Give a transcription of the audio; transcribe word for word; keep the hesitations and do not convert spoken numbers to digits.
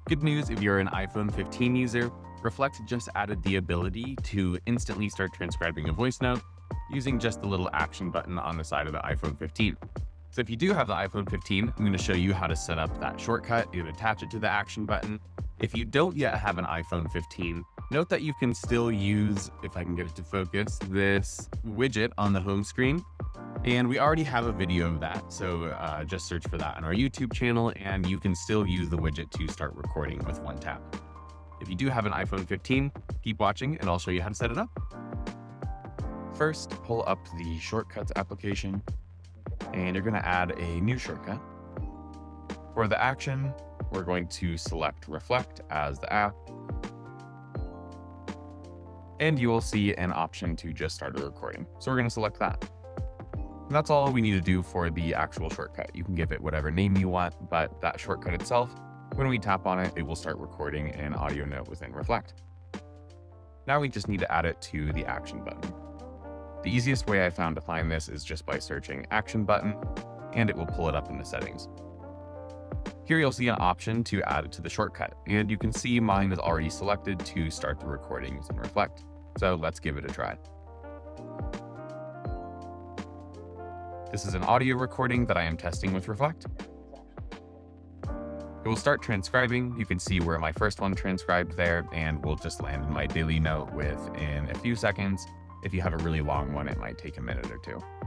Good news if you're an iPhone fifteen user, Reflect just added the ability to instantly start transcribing a voice note using just the little action button on the side of the iPhone fifteen. So if you do have the iPhone fifteen, I'm going to show you how to set up that shortcut and attach it to the action button. If you don't yet have an iPhone fifteen, note that you can still use, if I can get it to focus, this widget on the home screen. And we already have a video of that, so uh, just search for that on our YouTube channel, and you can still use the widget to start recording with one tap. If you do have an iPhone fifteen, keep watching and I'll show you how to set it up. First, pull up the Shortcuts application, and you're going to add a new shortcut. For the action, we're going to select Reflect as the app, and you will see an option to just start a recording. So we're going to select that. And that's all we need to do for the actual shortcut. You can give it whatever name you want, but that shortcut itself, when we tap on it, it will start recording an audio note within Reflect. Now we just need to add it to the action button. The easiest way I found to find this is just by searching action button, and it will pull it up in the settings. Here you'll see an option to add it to the shortcut, and you can see mine is already selected to start the recording within Reflect. So let's give it a try. This is an audio recording that I am testing with Reflect. It will start transcribing. You can see where my first one transcribed there, and we'll just land in my daily note within a few seconds. If you have a really long one, it might take a minute or two.